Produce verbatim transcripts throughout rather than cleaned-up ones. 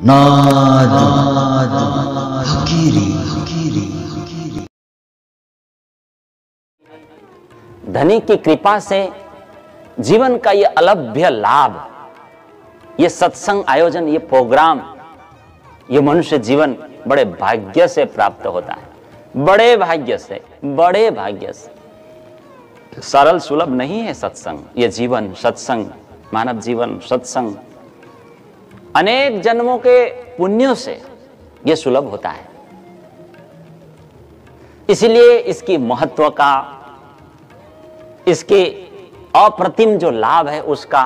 नाद फकीरी फकीरी फकीरी। धनी की कृपा से जीवन का ये अलभ्य लाभ, ये सत्संग आयोजन, ये प्रोग्राम, ये मनुष्य जीवन बड़े भाग्य से प्राप्त होता है। बड़े भाग्य से, बड़े भाग्य से। सरल सुलभ नहीं है सत्संग। ये जीवन सत्संग, मानव जीवन सत्संग, अनेक जन्मों के पुण्यों से ये सुलभ होता है। इसलिए इसकी महत्व का, इसके अप्रतिम जो लाभ है उसका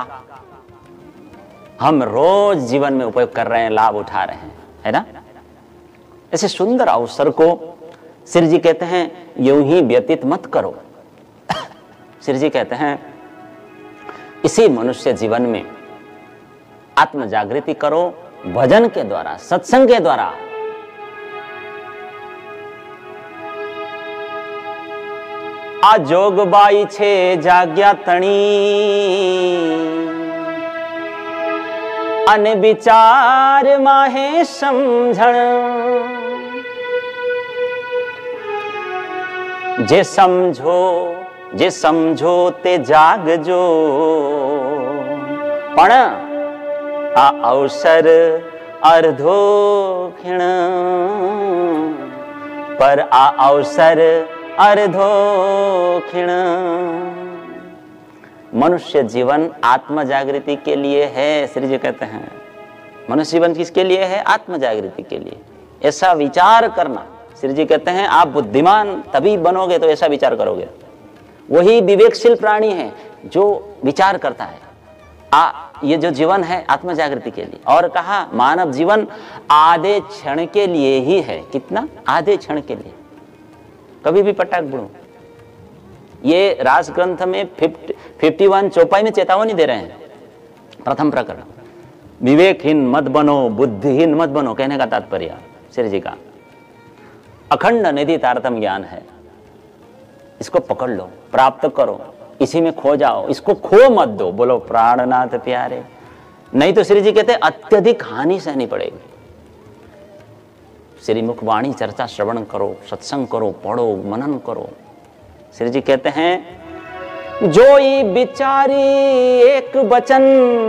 हम रोज जीवन में उपयोग कर रहे हैं, लाभ उठा रहे हैं, है ना। ऐसे सुंदर अवसर को श्री जी कहते हैं यूं ही व्यतीत मत करो। श्री जी कहते हैं इसी मनुष्य जीवन में आत्म जागृति करो, भजन के द्वारा, सत्संग के द्वारा। आ जोग बाई छे जाग्या तणी अने विचार माहे समझण। जे समझो जे समझो ते जागजो, पण आ अवसर अर्धो क्षण, पर आ अवसर अर्धो क्षण। मनुष्य जीवन आत्म जागृति के लिए है। श्री जी कहते हैं मनुष्य जीवन किसके लिए है? आत्म जागृति के लिए। ऐसा विचार करना, श्री जी कहते हैं आप बुद्धिमान तभी बनोगे तो ऐसा विचार करोगे। वही विवेकशील प्राणी है जो विचार करता है। आ ये जो जीवन है आत्म जागृति के लिए। और कहा मानव जीवन आधे क्षण के लिए ही है। कितना? आधे क्षण के लिए। कभी भी पटाख बुड़ो। ये रास ग्रंथ में फिफ्टी वन चौपाई में चेतावनी दे रहे हैं। प्रथम प्रकरण, विवेकहीन मत बनो, बुद्धिहीन मत बनो, कहने का तात्पर्य श्री जी का अखंड निधि तारतम ज्ञान है। इसको पकड़ लो, प्राप्त करो, इसी में खो जाओ, इसको खो मत दो। बोलो प्राणनाथ प्यारे। नहीं तो श्री जी कहते हैं अत्यधिक हानि सहनी पड़ेगी। श्री मुखवाणी चर्चा श्रवण करो, सत्संग करो, पढ़ो, मनन करो। श्री जी कहते हैं जोई बिचारी एक वचन,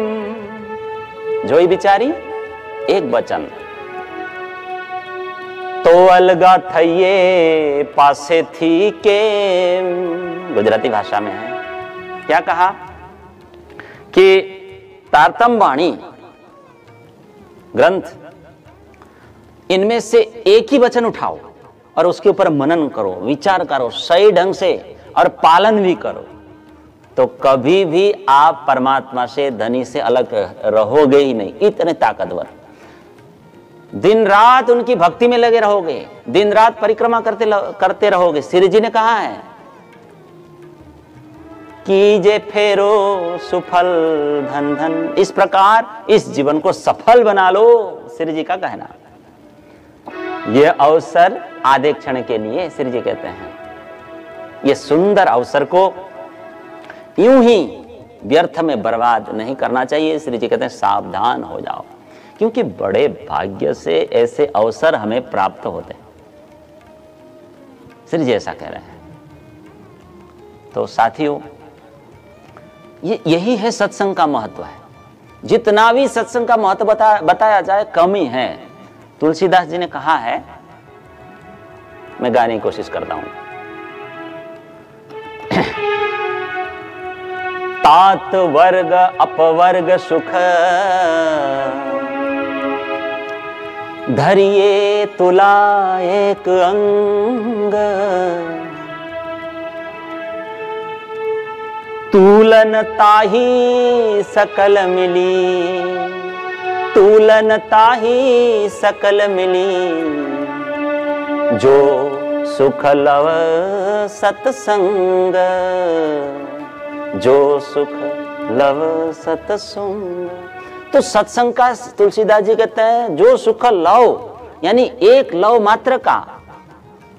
जोई बिचारी एक वचन, तो अलगा थईये पासे थी के। गुजराती भाषा में है। क्या कहा कि तारतम वाणी ग्रंथ, इनमें से एक ही वचन उठाओ और उसके ऊपर मनन करो, विचार करो सही ढंग से और पालन भी करो, तो कभी भी आप परमात्मा से, धनी से अलग रहोगे ही नहीं। इतने ताकतवर। दिन रात उनकी भक्ति में लगे रहोगे, दिन रात परिक्रमा करते करते रहोगे। श्री जी ने कहा है कीजे फेरो सुफल धन धन। इस प्रकार इस जीवन को सफल बना लो, श्री जी का कहना। यह अवसर आधे क्षण के लिए, श्री जी कहते हैं। यह सुंदर अवसर को यूं ही व्यर्थ में बर्बाद नहीं करना चाहिए। श्री जी कहते हैं सावधान हो जाओ, क्योंकि बड़े भाग्य से ऐसे अवसर हमें प्राप्त होते हैं। श्री जी ऐसा कह रहे हैं। तो साथियों, ये यही है सत्संग का महत्व है। जितना भी सत्संग का महत्व बता, बताया जाए कम ही है। तुलसीदास जी ने कहा है, मैं गाने की कोशिश करता हूं। तात वर्ग अपवर्ग सुख धरिए तुला एक अंग। तूलन ताही सकल मिली, तूलन ताही सकल मिली, जो सुख लव सत्संग, जो सुख लव सत्संग। तो सत्संग का तुलसीदास जी कहते हैं जो सुख लव, यानी एक लव मात्र का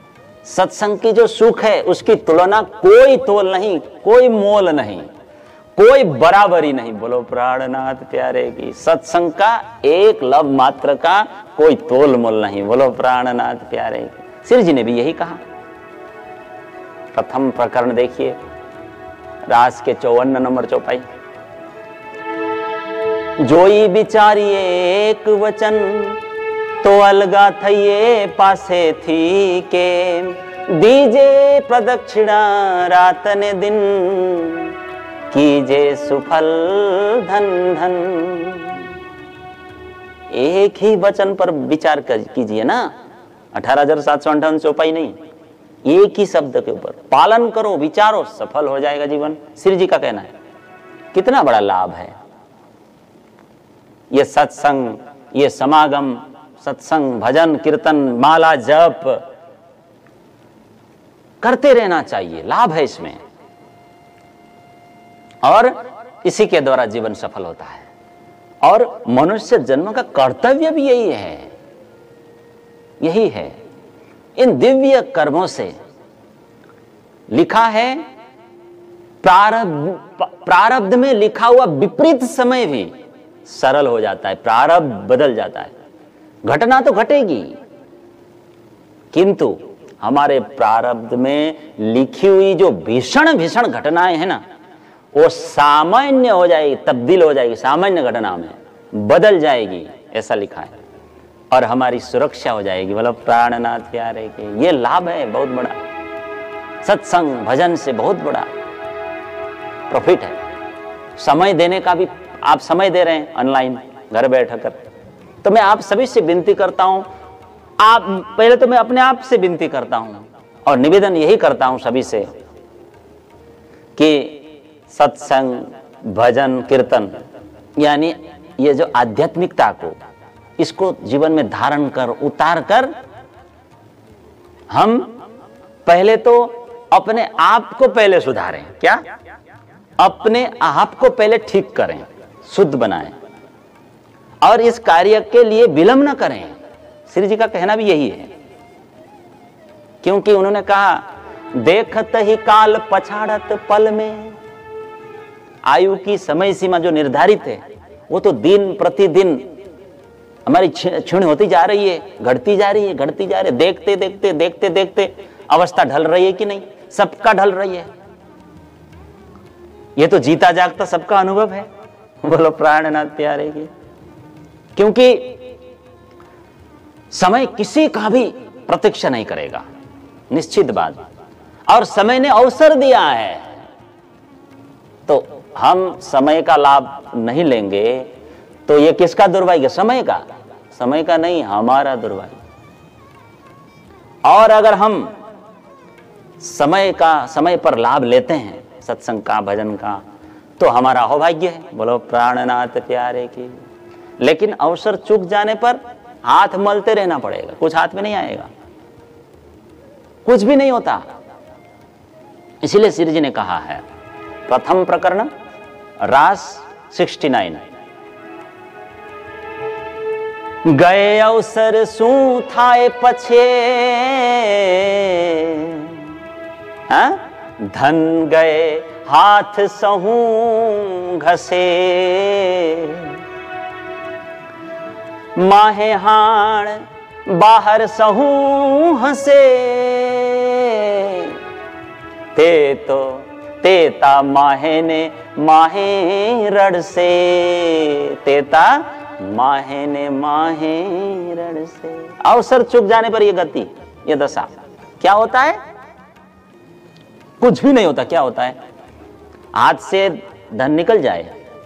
सत्संग की जो सुख है उसकी तुलना कोई तोल नहीं, कोई मोल नहीं। कोई बराबरी नहीं। बोलो प्राणनाथ प्यारे की। सत्संग का एक लव मात्र का कोई तोल मोल नहीं। बोलो प्राणनाथ प्यारे की। श्री जी ने भी यही कहा। प्रथम प्रकरण देखिए, रास के चौवन नंबर चौपाई। जोई बिचारिए एक वचन, तो अलगा थइए पासे थी के। दीजे प्रदक्षिणा रात ने दिन, कीजे सुफल धन धन। एक ही वचन पर विचार कीजिए ना, अठारह हजार सात सौ अंठावन चौपाई नहीं, एक ही शब्द के ऊपर पालन करो, विचारो, सफल हो जाएगा जीवन। श्री जी का कहना है। कितना बड़ा लाभ है ये सत्संग, ये समागम, सत्संग, भजन, कीर्तन, माला, जप करते रहना चाहिए। लाभ है इसमें, और इसी के द्वारा जीवन सफल होता है। और मनुष्य जन्म का कर्तव्य भी यही है, यही है। इन दिव्य कर्मों से लिखा है, प्रारब्ध प्रारब्ध में लिखा हुआ विपरीत समय भी सरल हो जाता है, प्रारब्ध बदल जाता है। घटना तो घटेगी, किंतु हमारे प्रारब्ध में लिखी हुई जो भीषण भीषण घटनाएं हैं ना, वो सामान्य हो जाएगी, तब्दील हो जाएगी, सामान्य घटना में बदल जाएगी, ऐसा लिखा है। और हमारी सुरक्षा हो जाएगी। मतलब प्राणनाथ प्यारे के ये लाभ है बहुत बड़ा। सत्संग भजन से बहुत बड़ा प्रॉफिट है। समय देने का भी आप समय दे रहे हैं ऑनलाइन घर बैठ कर, तो मैं आप सभी से विनती करता हूं, आप पहले तो मैं अपने आप से विनती करता हूं और निवेदन यही करता हूं सभी से कि सत्संग भजन कीर्तन यानी ये जो आध्यात्मिकता को, इसको जीवन में धारण कर उतार कर हम पहले तो अपने आप को पहले सुधारें। क्या? अपने आप को पहले ठीक करें, शुद्ध बनाएं, और इस कार्य के लिए विलंब न करें। श्री जी का कहना भी यही है, क्योंकि उन्होंने कहा देखत ही काल पछाड़त पल में। आयु की समय सीमा जो निर्धारित है वो तो दिन प्रतिदिन हमारी क्षीण होती जा रही है, घटती जा रही है, घटती जा रही है। देखते देखते देखते देखते अवस्था ढल रही है कि नहीं? सबका ढल रही है। ये तो जीता जागता सबका अनुभव है। बोलो प्राणनाथ प्यारे की। क्योंकि समय किसी का भी प्रतीक्षा नहीं करेगा, निश्चित बात। और समय ने अवसर दिया है, तो हम समय का लाभ नहीं लेंगे तो ये किसका दुर्भाग्य? समय का। समय का नहीं, हमारा दुर्भाग्य। और अगर हम समय का समय पर लाभ लेते हैं, सत्संग का भजन का, तो हमारा अहोभाग्य है। बोलो प्राणनाथ प्यारे की। लेकिन अवसर चूक जाने पर हाथ मलते रहना पड़ेगा, कुछ हाथ में नहीं आएगा, कुछ भी नहीं होता। इसीलिए श्री जी ने कहा है, प्रथम प्रकरण रास सिक्सटी नाइन, गए अवसर सू थाए पछे, हाँ? धन गए हाथ सहू घसे, माहे हाण बाहर सहू हसे, ते तो तेता माहे ने माहे रड़ से, तेता माहे ने माहे रड़ से। अवसर चुक जाने पर ये गति, ये दशा क्या होता है? कुछ भी नहीं होता। क्या होता है? हाथ से धन निकल जाए,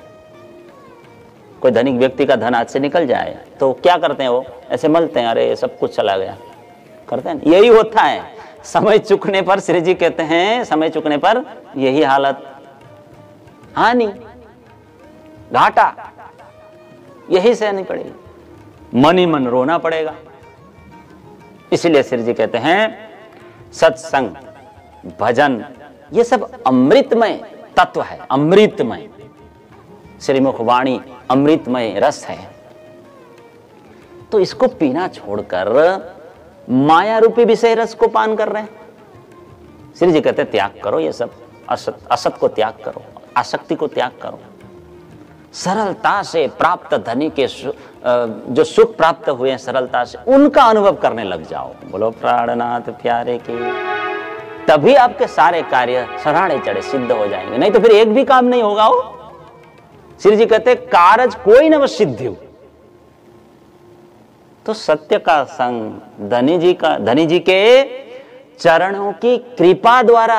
कोई धनिक व्यक्ति का धन हाथ से निकल जाए तो क्या करते हैं? वो ऐसे मलते हैं, अरे सब कुछ चला गया, करते हैं। यही होता है समय चुकने पर। श्री जी कहते हैं समय चुकने पर यही हालत, हानि, घाटा, यही सहनी पड़ेगी, मन ही मन रोना पड़ेगा। इसलिए श्री जी कहते हैं सत्संग भजन ये सब अमृतमय तत्व है, अमृतमय। श्रीमुख वाणी अमृतमय रस है। तो इसको पीना छोड़कर माया रूपी विषय रस को पान कर रहे हैं। श्री जी कहते त्याग करो ये सब, असत असत को त्याग करो, आसक्ति को त्याग करो, सरलता से प्राप्त धनी के जो सुख प्राप्त हुए हैं सरलता से, उनका अनुभव करने लग जाओ। बोलो प्राणनाथ प्यारे की। तभी आपके सारे कार्य सराहने चढ़े सिद्ध हो जाएंगे, नहीं तो फिर एक भी काम नहीं होगा। हो श्री जी कहते कारज कोई न सिद्धि हो। तो सत्य का संग धनी जी का धनी जी के चरणों की कृपा द्वारा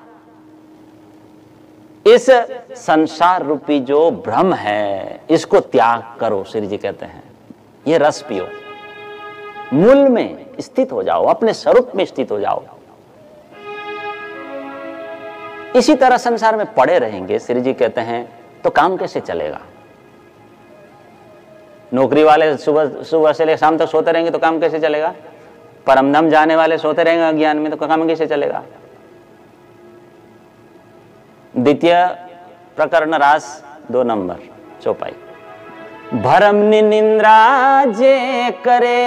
इस संसार रूपी जो भ्रम है इसको त्याग करो। श्री जी कहते हैं ये रस पियो, मूल में स्थित हो जाओ, अपने स्वरूप में स्थित हो जाओ। इसी तरह संसार में पड़े रहेंगे श्री जी कहते हैं तो काम कैसे चलेगा। नौकरी वाले सुबह सुबह से लेकर शाम तक सोते रहेंगे तो काम कैसे चलेगा। परमधाम जाने वाले सोते रहेंगे अज्ञान में तो काम कैसे चलेगा। द्वितीय प्रकरण रास दो नंबर चौपाई। भरम निंद्रा जे करे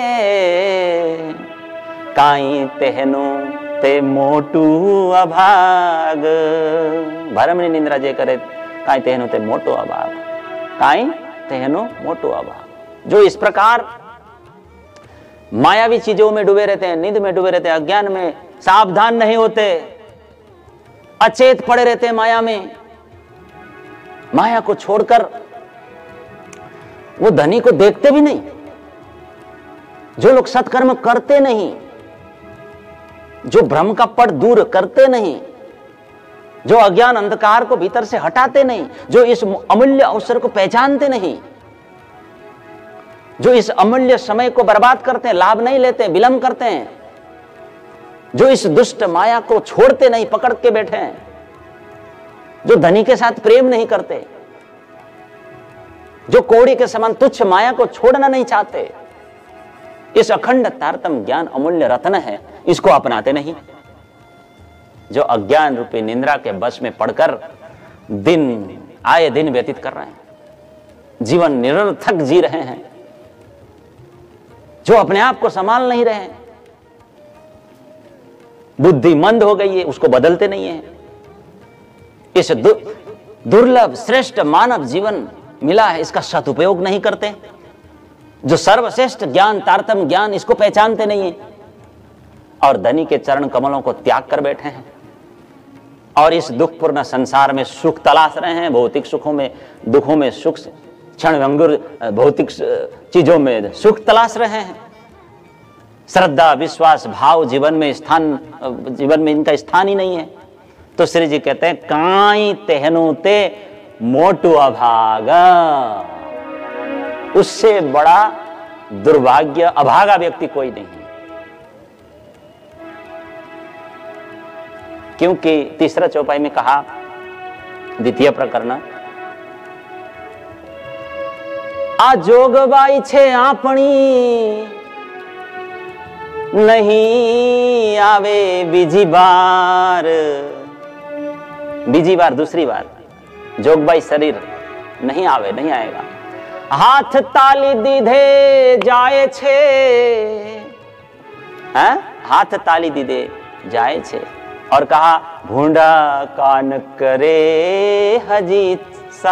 काई तेहनो ते मोटू अभाग। भरम निंद्रा जे करे काई तेहनो ते मोटो अभाग। काई तेहनो मोटो अभाग। जो इस प्रकार मायावी चीजों में डूबे रहते हैं, नींद में डूबे रहते हैं, अज्ञान में सावधान नहीं होते, अचेत पड़े रहते हैं माया में, माया को छोड़कर वो धनी को देखते भी नहीं। जो लोग सत्कर्म करते नहीं, जो भ्रम का पट दूर करते नहीं, जो अज्ञान अंधकार को भीतर से हटाते नहीं, जो इस अमूल्य अवसर को पहचानते नहीं, जो इस अमूल्य समय को बर्बाद करते हैं, लाभ नहीं लेते, विलंब करते हैं, जो इस दुष्ट माया को छोड़ते नहीं, पकड़ के बैठे हैं, जो धनी के साथ प्रेम नहीं करते, जो कौड़ी के समान तुच्छ माया को छोड़ना नहीं चाहते, इस अखंड तारतम्य ज्ञान अमूल्य रत्न है, इसको अपनाते नहीं। जो अज्ञान रूपी निंद्रा के बस में पड़कर दिन आए दिन व्यतीत कर रहे हैं, जीवन निरर्थक जी रहे हैं, जो अपने आप को संभाल नहीं रहे हैं, बुद्धि मंद हो गई है, उसको बदलते नहीं है। इस दु, दुर्लभ श्रेष्ठ मानव जीवन मिला है, इसका सदुपयोग नहीं करते। जो सर्वश्रेष्ठ ज्ञान तारतम्य ज्ञान, इसको पहचानते नहीं है, और धनी के चरण कमलों को त्याग कर बैठे हैं और इस दुखपूर्ण संसार में सुख तलाश रहे हैं। भौतिक सुखों में, दुखों में सुख, क्षण भंगुर भौतिक चीजों में सुख तलाश रहे हैं। श्रद्धा विश्वास भाव जीवन में स्थान जीवन में इनका स्थान ही नहीं है। तो श्री जी कहते हैं काई तेहनु ते मोटू अभागा। उससे बड़ा दुर्भाग्य अभागा व्यक्ति कोई नहीं है। क्योंकि तीसरा चौपाई में कहा, द्वितीय प्रकरण, आ जोगबाई छे आपणी नहीं आवे बीजी बार। बीजी बार दूसरी बार जोगबाई शरीर नहीं आवे, नहीं आएगा। हाथ ताली दीधे जाए छे, हैं? हाथ ताली दीधे जाए छे। और कहा भूंडा कान करे हजीत सा।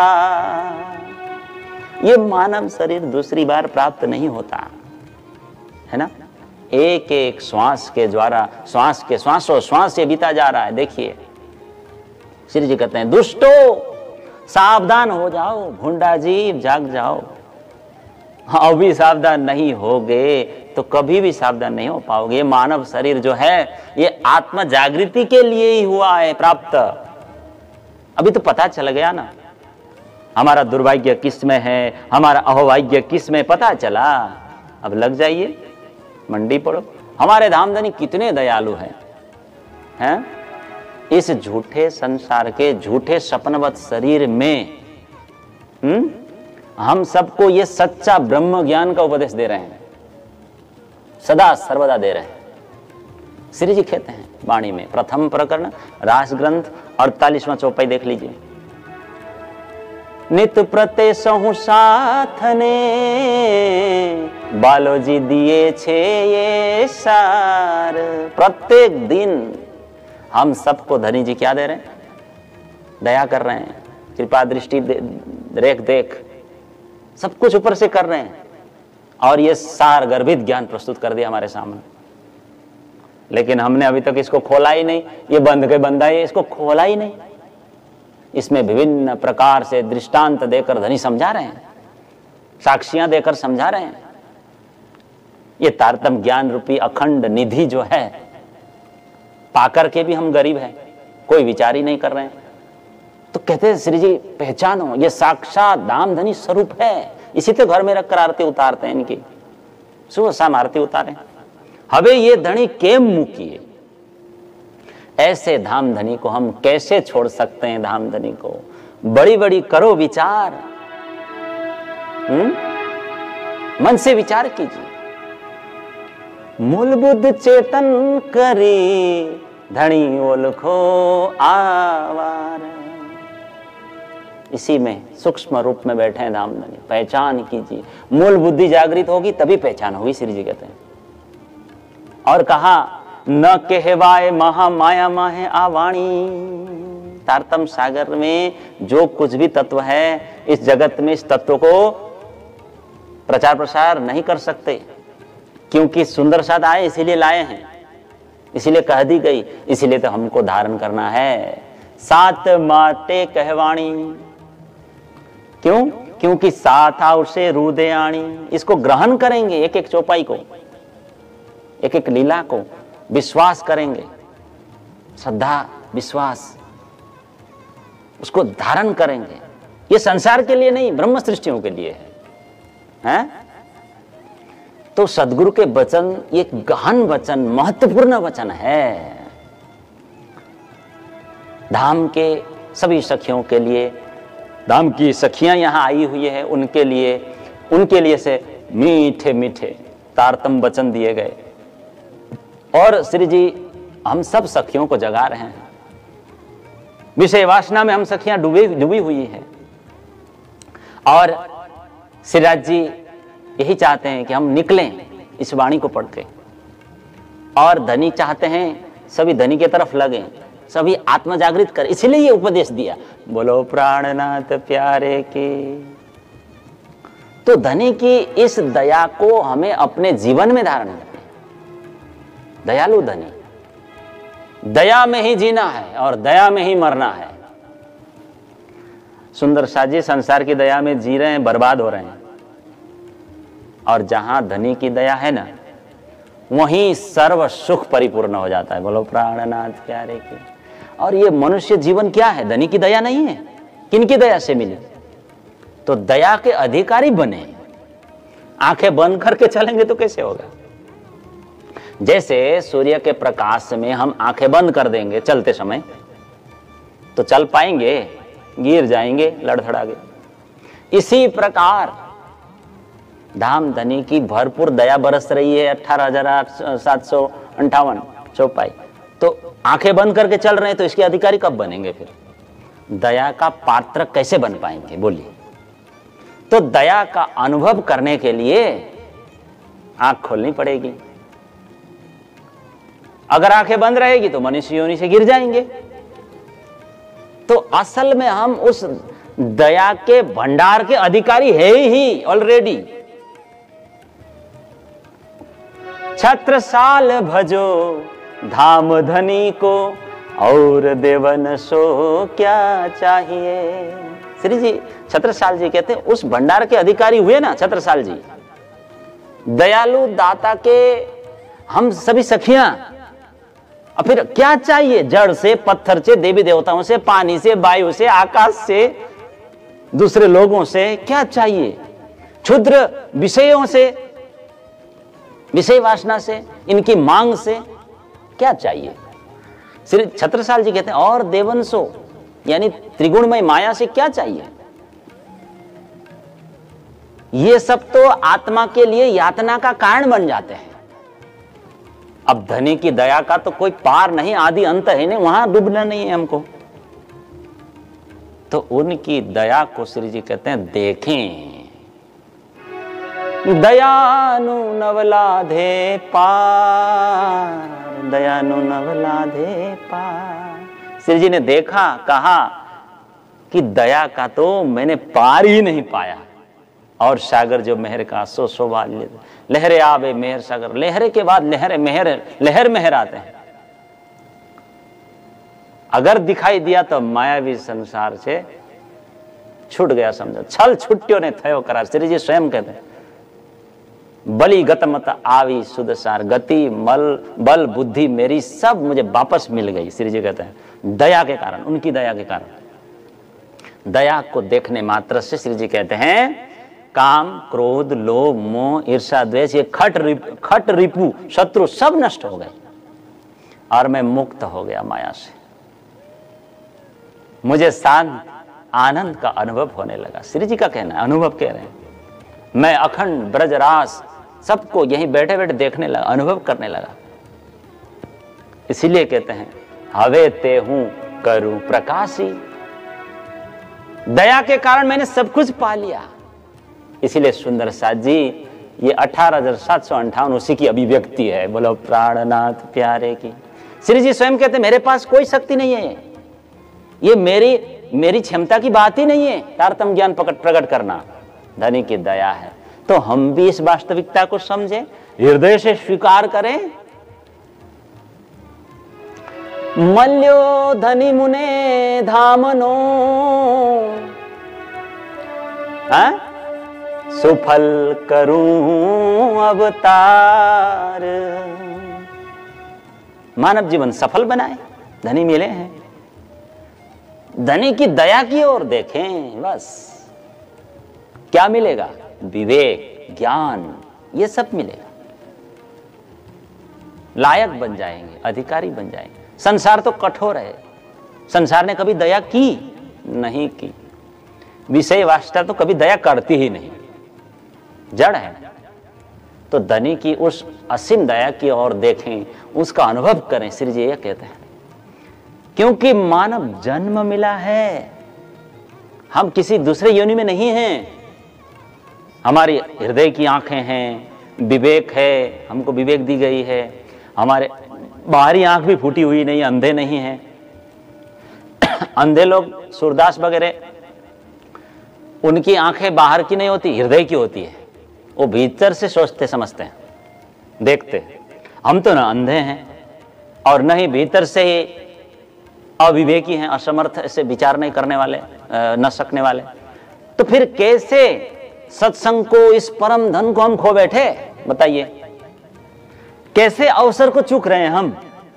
ये मानव शरीर दूसरी बार प्राप्त नहीं होता है ना। एक एक श्वास के द्वारा, श्वास के श्वासों श्वास से बीता जा रहा है। देखिए श्री जी कहते हैं दुष्टो सावधान हो जाओ, भूंडा जीव जाग जाओ। हाँ, अभी सावधान नहीं होगे तो कभी भी सावधान नहीं हो पाओगे। मानव शरीर जो है ये आत्म जागृति के लिए ही हुआ है प्राप्त। अभी तो पता चल गया ना हमारा दुर्भाग्य किस में है, हमारा अहोभाग्य किस में, पता चला। अब लग जाइए, मंडी पड़ो। हमारे धामधनी कितने दयालु हैं, हैं? इस झूठे संसार के झूठे सपनवत शरीर में हम्म हम सबको ये सच्चा ब्रह्म ज्ञान का उपदेश दे रहे हैं, सदा सर्वदा दे रहे हैं। श्री जी कहते हैं वाणी में, प्रथम प्रकरण रास ग्रंथ अड़तालीसवां चौपाई देख लीजिए। नित प्रते सहु साथने बालोजी दिए छे ये सार। प्रत्येक दिन हम सबको धनी जी क्या दे रहे हैं? दया कर रहे हैं, कृपा दृष्टि रेख देख, सब कुछ ऊपर से कर रहे हैं और ये सार गर्भित ज्ञान प्रस्तुत कर दिया हमारे सामने। लेकिन हमने अभी तक इसको खोला ही नहीं, ये बंद के बंदा है, इसको खोला ही नहीं। इसमें विभिन्न प्रकार से दृष्टांत देकर धनी समझा रहे हैं, साक्षियां देकर समझा रहे हैं। ये तारतम्य ज्ञान रूपी अखंड निधि जो है, पाकर के भी हम गरीब हैं, कोई विचार ही नहीं कर रहे हैं। तो कहते हैं श्री जी पहचानो, ये साक्षात धामधनी स्वरूप है। इसी तो घर में रखकर आरती उतारते हैं इनकी, सुबह शाम आरती उतारे। हवे ये धनी केम मुकिए, ऐसे धामधनी को हम कैसे छोड़ सकते हैं? धामधनी को बड़ी बड़ी करो विचार, हम्म मन से विचार कीजिए। मूल बुद्ध चेतन करे, धनी ओलखो आवार। इसी में सूक्ष्म रूप में बैठे हैं धामधनी, पहचान कीजिए। मूल बुद्धि जागृत होगी तभी पहचान होगी, श्री जी कहते हैं। और कहा न कहवाए महा माया माहे आवाणी। तारतम्य सागर में जो कुछ भी तत्व है इस जगत में, इस तत्व को प्रचार प्रसार नहीं कर सकते, क्योंकि सुंदर साथ आए इसीलिए लाए हैं, इसीलिए कह दी गई, इसीलिए तो हमको धारण करना है। सात माटे कहवाणी, क्यों? क्योंकि साथ आ उसे रूदे आणी। इसको ग्रहण करेंगे, एक एक चौपाई को, एक एक लीला को विश्वास करेंगे, श्रद्धा विश्वास, उसको धारण करेंगे। ये संसार के लिए नहीं, ब्रह्म सृष्टियों के लिए है, हैं? तो सदगुरु के वचन ये गहन वचन, महत्वपूर्ण वचन है। धाम के सभी सखियों के लिए, धाम की सखियां यहां आई हुई है उनके लिए, उनके लिए से मीठे मीठे तारतम्य वचन दिए गए। और श्री जी हम सब सखियों को जगा रहे हैं। विषय वासना में हम सखियां डूबी डूबी हुई है, और श्रीराज जी यही चाहते हैं कि हम निकलें इस वाणी को पढ़ के। और धनी चाहते हैं सभी धनी के तरफ लगें, सभी आत्मा जागृत कर, इसलिए ये उपदेश दिया, बोलो प्राणनाथ प्यारे के। तो धनी की इस दया को हमें अपने जीवन में धारण करना। दयालु धनी, दया में ही जीना है और दया में ही मरना है। सुंदर साजी संसार की दया में जी रहे हैं, बर्बाद हो रहे हैं। और जहां धनी की दया है ना, वहीं सर्व सुख परिपूर्ण हो जाता है। बोलो प्राणनाथ प्यारे की। और ये मनुष्य जीवन क्या है? धनी की दया नहीं है। किनकी दया से मिली? तो दया के अधिकारी बने। आंखें बंद करके चलेंगे तो कैसे होगा? जैसे सूर्य के प्रकाश में हम आंखें बंद कर देंगे चलते समय, तो चल पाएंगे? गिर जाएंगे लड़खड़ागे। इसी प्रकार धाम धनी की भरपूर दया बरस रही है। अठारह हजार आठ सात सौ अंठावन चौपाई, तो आंखें बंद करके चल रहे हैं, तो इसके अधिकारी कब बनेंगे? फिर दया का पात्र कैसे बन पाएंगे? बोलिए। तो दया का अनुभव करने के लिए आंख खोलनी पड़ेगी। अगर आंखें बंद रहेगी तो मनुष्य योनि से गिर जाएंगे। तो असल में हम उस दया के भंडार के अधिकारी है ही ऑलरेडी। छत्रसाल भजो धाम धनी को, और देवन सो क्या चाहिए। श्री जी छत्रसाल जी कहते हैं उस भंडार के अधिकारी हुए ना छत्रसाल जी, दयालु दाता के हम सभी सखियां। और फिर क्या चाहिए? जड़ से, पत्थर से, देवी देवताओं से, पानी से, वायु से, आकाश से, दूसरे लोगों से क्या चाहिए? क्षुद्र विषयों से, विषय वासना से, इनकी मांग से क्या चाहिए? श्री छत्रसाल जी कहते हैं और देवंशो यानी त्रिगुणमय माया से क्या चाहिए? ये सब तो आत्मा के लिए यातना का कारण बन जाते हैं। अब धनी की दया का तो कोई पार नहीं, आदि अंत है नहीं, वहां डूबना नहीं है हमको। तो उनकी दया को श्री जी कहते हैं देखें। दयानु नवलाधे पार, दयानु नवलाधे पार। श्री जी ने देखा, कहा कि दया का तो मैंने पार ही नहीं पाया। और सागर जो मेहर का सो शोभा लहरे आवे मेहर सागर, लहरे के बाद लहरे मेहर लहर मेहर आते हैं। अगर दिखाई दिया तो मायावी संसार से छूट गया समझो, छल छुट्टियों ने थयो करार। श्री जी स्वयं कहते हैं बलि गत मत आवी सुदसार, गति मल बल बुद्धि मेरी सब मुझे वापस मिल गई। श्री जी कहते हैं दया के कारण, उनकी दया के कारण। दया को देखने मात्र से श्री जी कहते हैं काम क्रोध लोभ मोह ईर्षा द्वेष ये खट रिपु, खट रिपु शत्रु सब नष्ट हो गए और मैं मुक्त हो गया माया से। मुझे शांत आनंद का अनुभव होने लगा। श्री जी का कहना है, अनुभव कह रहे हैं। मैं अखंड ब्रजरास सबको यहीं बैठे बैठे देखने लगा, अनुभव करने लगा। इसीलिए कहते हैं हवे ते हूं करूं प्रकाशी, दया के कारण मैंने सब कुछ पा लिया। इसीलिए सुंदर साथ जी ये अठारह हजार सात सौ अंठावन उसी की अभिव्यक्ति है। बोलो प्राणनाथ प्यारे की। श्री जी स्वयं कहते हैं मेरे पास कोई शक्ति नहीं है, ये मेरी मेरी क्षमता की बात ही नहीं है तारतम ज्ञान प्रकट प्रकट करना, धनी की दया है। तो हम भी इस वास्तविकता को समझें, हृदय से स्वीकार करें। मल्यो धनी मुने धामनो, हाँ? सुफल करूं अवतार। मानव जीवन सफल बनाए, धनी मिले हैं, धनी की दया की ओर देखें। बस क्या मिलेगा? विवेक ज्ञान ये सब मिलेगा। लायक बन जाएंगे, अधिकारी बन जाएंगे। संसार तो कठोर है, संसार ने कभी दया की नहीं की। विषय वास्ता तो कभी दया करती ही नहीं, जड़ है। तो धनी की उस असीम दया की ओर देखें, उसका अनुभव करें। श्री जी ये कहते हैं क्योंकि मानव जन्म मिला है, हम किसी दूसरे योनि में नहीं हैं। हमारी हृदय की आंखें हैं, विवेक है, हमको विवेक दी गई है। हमारे बाहरी आंख भी फूटी हुई नहीं, अंधे नहीं हैं। अंधे लोग सूरदास वगैरह, उनकी आंखें बाहर की नहीं होती, हृदय की होती है। वो भीतर से सोचते समझते हैं, देखते। हम तो ना अंधे हैं और न ही भीतर से ही अविवेकी हैं, असमर्थ से विचार नहीं करने वाले, न सकने वाले। तो फिर कैसे सत्संग को, इस परम धन को हम खो बैठे? बताइए, कैसे अवसर को चूक रहे हैं हम?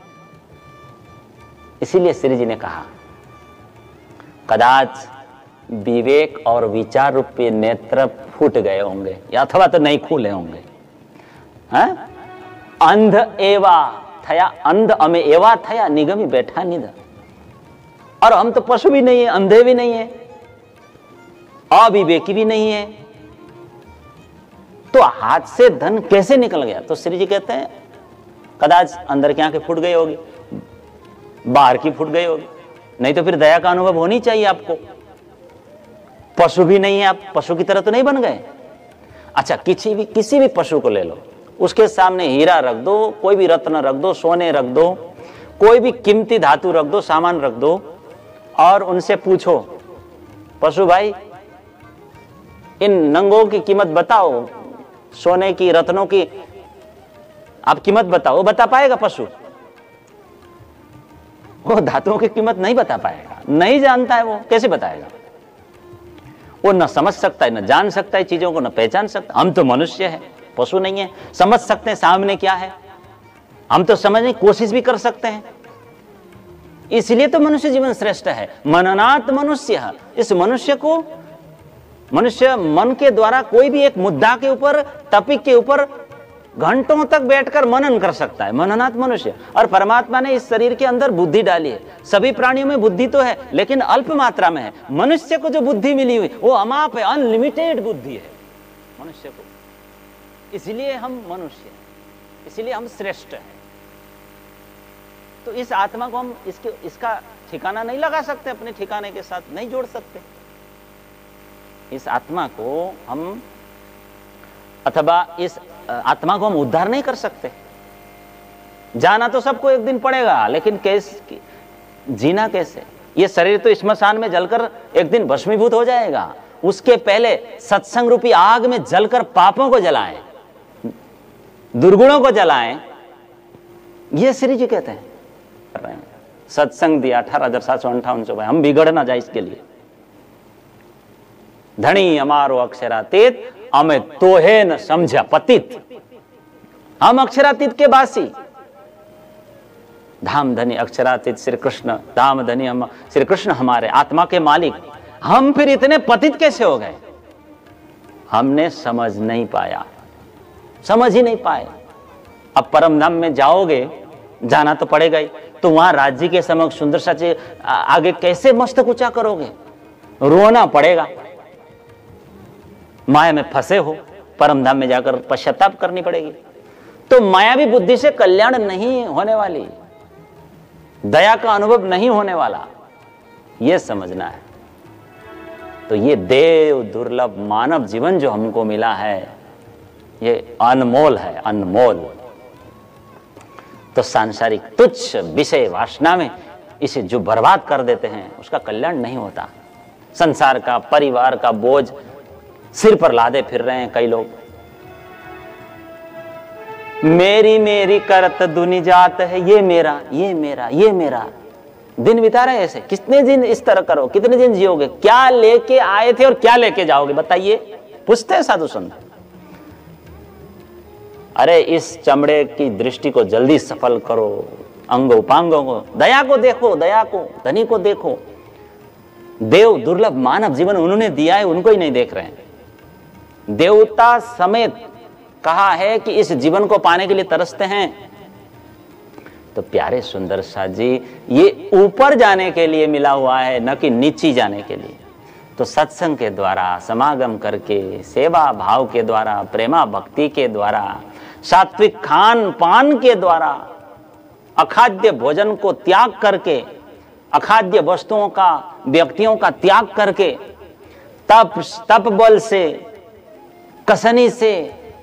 इसीलिए श्री जी ने कहा कदाच विवेक और विचार रूपी नेत्र फूट गए होंगे, या अथवा तो नहीं खुले होंगे। हाँ? अंध एवा थया, अंध अमे एवा थया, निगमी बैठा निध। और हम तो पशु भी नहीं है, अंधे भी नहीं है, अविवेकी भी नहीं है। तो हाथ से धन कैसे निकल गया? तो श्री जी कहते हैं कदाच अंदर की आंखें फूट गई होगी, बाहर की फूट गई होगी, नहीं तो फिर दया का अनुभव होनी चाहिए आपको। पशु भी नहीं है, आप पशु की तरह तो नहीं बन गए। अच्छा, किसी भी किसी भी पशु को ले लो, उसके सामने हीरा रख दो, कोई भी रत्न रख दो, सोने रख दो, कोई भी कीमती धातु रख दो, सामान रख दो, और उनसे पूछो पशु भाई इन नंगों की कीमत बताओ, सोने की रत्नों की आप कीमत बताओ। वो बता पाएगा पशु? वो धातुओं की कीमत नहीं बता पाएगा, नहीं जानता है। वो कैसे बताएगा? वो न समझ सकता है, न जान सकता है चीजों को, न पहचान सकता। हम तो मनुष्य है, पशु नहीं है। समझ सकते हैं सामने क्या है, हम तो समझने की कोशिश भी कर सकते हैं। इसलिए तो मनुष्य जीवन श्रेष्ठ है। मननात् मनुष्य, इस मनुष्य को, मनुष्य मन के द्वारा कोई भी एक मुद्दा के ऊपर, टॉपिक के ऊपर घंटों तक बैठकर मनन कर सकता है। मननात् मनुष्य। और परमात्मा ने इस शरीर के अंदर बुद्धि डाली है। सभी प्राणियों में बुद्धि तो है, लेकिन अल्प मात्रा में है। मनुष्य को जो बुद्धि मिली हुई वो अमाप है, अनलिमिटेड बुद्धि है मनुष्य को। इसलिए हम मनुष्य हैं, इसलिए हम श्रेष्ठ हैं। तो इस आत्मा को हम इसके इसका ठिकाना नहीं लगा सकते, अपने ठिकाने के साथ नहीं जोड़ सकते। इस आत्मा को हम, अथवा इस आत्मा को हम उद्धार नहीं कर सकते। जाना तो सबको एक दिन पड़ेगा, लेकिन कैसे जीना कैसे? ये शरीर तो श्मशान में जलकर एक दिन भस्मीभूत हो जाएगा। उसके पहले सत्संग रूपी आग में जलकर पापों को जलाएं, दुर्गुणों को जलाएं, ये श्री जी कहते हैं कर रहे हैं। सत्संग दिया अठारह हजार सात सौ अंठावन सौ हम बिगड़ ना जाए इसके लिए। धनी हमारो अक्षरातीत हमें तोहे न समझा पतित, हम अक्षरातीत के बासी। धाम धनी अक्षरातीत श्री कृष्ण, धाम धनी हम श्री कृष्ण हमारे आत्मा के मालिक, हम फिर इतने पतित कैसे हो गए? हमने समझ नहीं पाया, समझ ही नहीं पाए। अब परम धाम में जाओगे, जाना तो पड़ेगा ही, तो वहां राज्य के समक्ष सुंदर साचे आगे कैसे मस्तक ऊंचा करोगे? रोना पड़ेगा। माया में फंसे हो, परम धाम में जाकर पश्चाताप करनी पड़ेगी। तो मायावी बुद्धि से कल्याण नहीं होने वाली, दया का अनुभव नहीं होने वाला, यह समझना है। तो ये देव दुर्लभ मानव जीवन जो हमको मिला है, ये अनमोल है, अनमोल। तो सांसारिक तुच्छ विषय वासना में इसे जो बर्बाद कर देते हैं, उसका कल्याण नहीं होता। संसार का, परिवार का बोझ सिर पर लादे फिर रहे हैं कई लोग। मेरी मेरी करत दुनि जात है, ये मेरा ये मेरा ये मेरा, दिन बिता रहे ऐसे। कितने दिन इस तरह करो, कितने दिन जियोगे? क्या लेके आए थे और क्या लेके जाओगे बताइए? पूछते हैं साधु संत। अरे इस चमड़े की दृष्टि को जल्दी सफल करो, अंग उपांगों को, दया को देखो, दया को, धनी को देखो। देव दुर्लभ मानव जीवन उन्होंने दिया है, उनको ही नहीं देख रहे हैं। देवता समेत कहा है कि इस जीवन को पाने के लिए तरसते हैं। तो प्यारे सुंदर साथ जी, ये ऊपर जाने के लिए मिला हुआ है, न कि नीचे जाने के लिए। तो सत्संग के द्वारा, समागम करके, सेवा भाव के द्वारा, प्रेमा भक्ति के द्वारा, सात्विक खान पान के द्वारा, अखाद्य भोजन को त्याग करके, अखाद्य वस्तुओं का, व्यक्तियों का त्याग करके, तप तप बल से, कसनी से,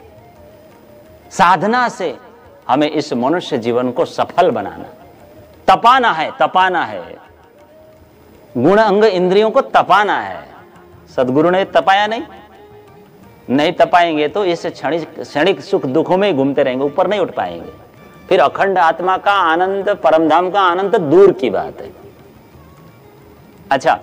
साधना से हमें इस मनुष्य जीवन को सफल बनाना, तपाना है, तपाना है। गुण अंग इंद्रियों को तपाना है। सदगुरु ने तपाया नहीं, नहीं तपाएंगे तो इस क्षणिक क्षणिक सुख दुखों में ही घूमते रहेंगे, ऊपर नहीं उठ पाएंगे। फिर अखंड आत्मा का आनंद, परमधाम का आनंद दूर की बात है। अच्छा,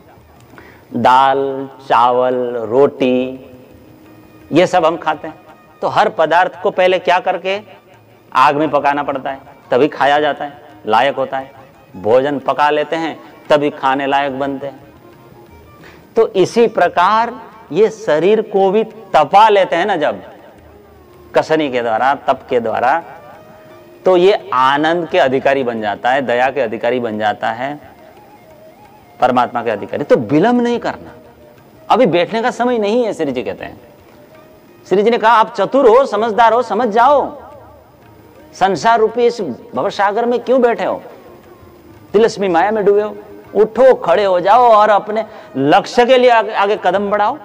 दाल, चावल, रोटी, ये सब हम खाते हैं, तो हर पदार्थ को पहले क्या करके आग में पकाना पड़ता है, तभी खाया जाता है, लायक होता है। भोजन पका लेते हैं तभी खाने लायक बनते हैं। तो इसी प्रकार ये शरीर को भी तपा लेते हैं ना, जब कसनी के द्वारा, तप के द्वारा, तो ये आनंद के अधिकारी बन जाता है, दया के अधिकारी बन जाता है, परमात्मा के अधिकारी। तो विलंब नहीं करना, अभी बैठने का समय नहीं है, श्री जी कहते हैं। श्री जी ने कहा आप चतुर हो, समझदार हो, समझ जाओ। संसार रूपी इस भवसागर में क्यों बैठे हो? तिलस्मी माया में डूबे हो? उठो, खड़े हो जाओ और अपने लक्ष्य के लिए आगे, आगे कदम बढ़ाओ।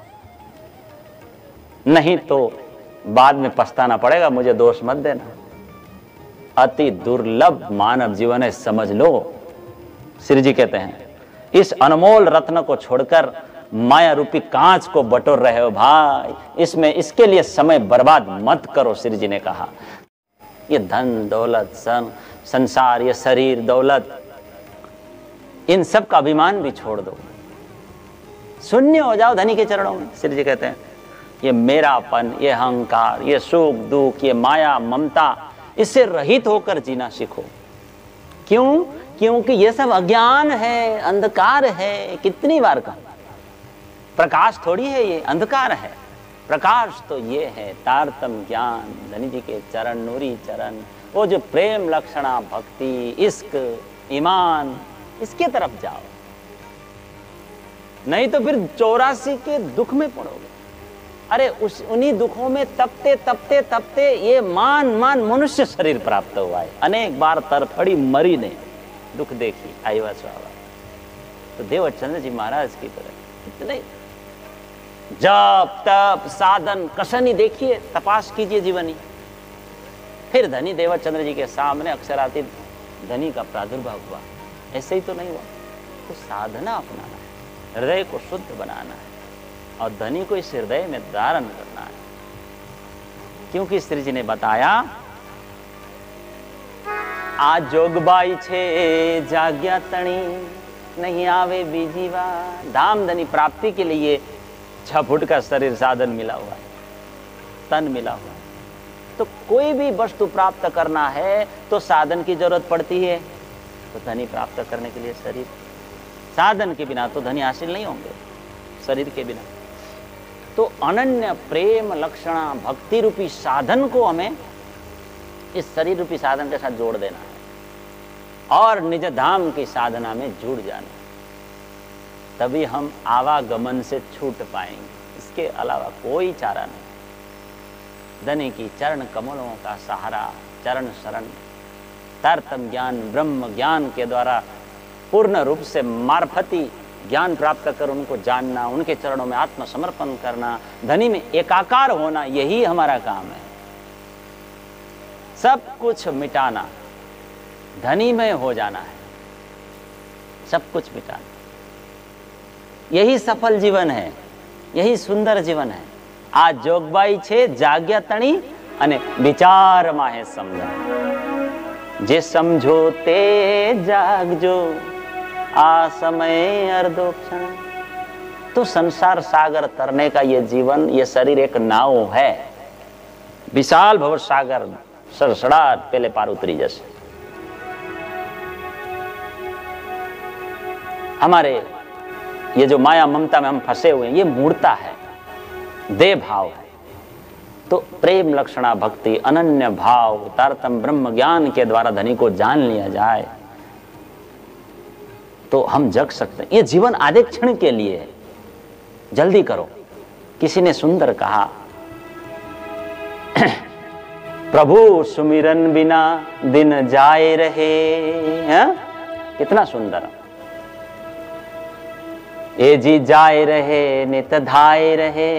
नहीं तो बाद में पछताना पड़ेगा, मुझे दोष मत देना। अति दुर्लभ मानव जीवन है, समझ लो। श्री जी कहते हैं इस अनमोल रत्न को छोड़कर माया रूपी कांच को बटोर रहे हो भाई, इसमें इसके लिए समय बर्बाद मत करो। श्री जी ने कहा ये धन दौलत, सन संसार, ये शरीर दौलत, इन सब का अभिमान भी छोड़ दो, शून्य हो जाओ धनी के चरणों में। श्री जी कहते हैं ये मेरापन, ये अहंकार, ये सुख दुख, ये माया ममता, इससे रहित होकर जीना सीखो। क्यों? क्योंकि ये सब अज्ञान है, अंधकार है। कितनी बार कहा, प्रकाश थोड़ी है ये, अंधकार है। प्रकाश तो ये है तारतम ज्ञान, धनी जी के चरण, नूरी चरण, वो जो प्रेम लक्षणा, भक्ति, इश्क, ईमान, इसके तरफ जाओ। नहीं तो फिर चौरासी के दुख में पड़ोगे। अरे उस उन्हीं दुखों में तपते तपते तपते ये मान मान मनुष्य शरीर प्राप्त हुआ है। अनेक बार तरफड़ी मरी ने दुख देखी, आईवा स्वावा। तो देवचंद्र जी महाराज की तरह इतने जप तप साधन कसनी देखिए, तपास कीजिए जीवनी। फिर धनी देवचंद्र जी के सामने अक्षरातीत धनी का प्रादुर्भाव हुआ। ऐसे ही तो नहीं हुआ। आपको साधना अपनाना है, हृदय को शुद्ध बनाना है और धनी को इस हृदय में धारण करना है। क्योंकि श्री जी ने बताया, आ जोगबाई छे जाग्या तणी, नहीं आवे बीजी बार। धाम धनी प्राप्ति के लिए छह फुट का शरीर साधन मिला हुआ है, तन मिला हुआ है। तो कोई भी वस्तु प्राप्त करना है तो साधन की जरूरत पड़ती है। तो धनी प्राप्त करने के लिए शरीर, साधन के बिना तो धनी हासिल नहीं होंगे, शरीर के बिना। तो अनन्य प्रेम लक्षणा भक्ति रूपी साधन को हमें इस शरीर रूपी साधन के साथ जोड़ देना है और निज धाम की साधना में जुड़ जाना, तभी हम आवागमन से छूट पाएंगे। इसके अलावा कोई चारा नहीं। धनी की चरण कमलों का सहारा, चरण शरण, तारतम ज्ञान ब्रह्म ज्ञान के द्वारा पूर्ण रूप से मार्फती ज्ञान प्राप्त कर उनको जानना, उनके चरणों में आत्मसमर्पण करना, धनी में एकाकार होना, यही हमारा काम है। सब कुछ मिटाना, धनी में हो जाना है, सब कुछ मिटाना, यही सफल जीवन है, यही सुंदर जीवन है। आ जोगबाई छे जाग्या तणी अने विचार माहे समझा, जे समझो ते जागजो आ समय अर्धो क्षण। तो संसार सागर तरने का ये जीवन, ये शरीर एक नाव है, विशाल भव सागर सड़सड़ाहट पहले पार उतरी जैसे। हमारे ये जो माया ममता में हम फंसे हुए हैं, ये मूर्ता है, देह भाव है। तो प्रेम लक्षणा भक्ति अनन्य भाव तारतम ब्रह्म ज्ञान के द्वारा धनी को जान लिया जाए तो हम जग सकते हैं। ये जीवन आधे क्षण के लिए है, जल्दी करो। किसी ने सुंदर कहा, प्रभु सुमिरन बिना दिन जाए रहे। है? कितना सुंदर। ए जी जाए रहे नित धाए रहे।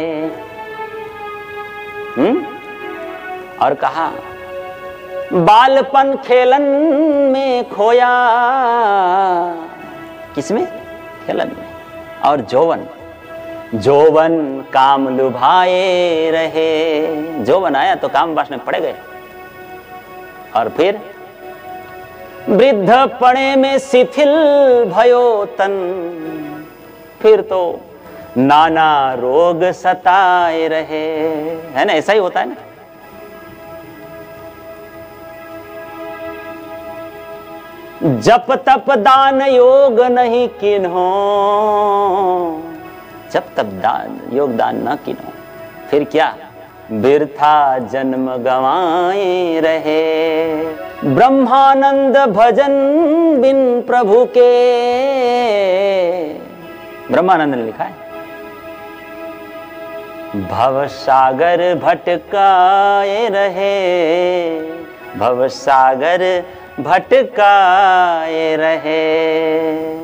हम्म और कहा, बालपन खेलन में खोया। किसमें? खेलन में। और जौवन, जौवन काम लुभाए रहे। जौवन आया तो काम वासना में पड़े गए। और फिर वृद्धपणे में शिथिल भयो तन। फिर तो नाना रोग सताए रहे। है ना, ऐसा ही होता है ना। जप तप दान योग नहीं किन्हो। जप तप दान योग दान न किन्हो, फिर क्या? बिरथा जन्म गवाए रहे। ब्रह्मानंद भजन बिन प्रभु के। ब्रह्मानंद ने लिखा है, भव सागर भटकाए रहे। भव सागर भटकाए रहे।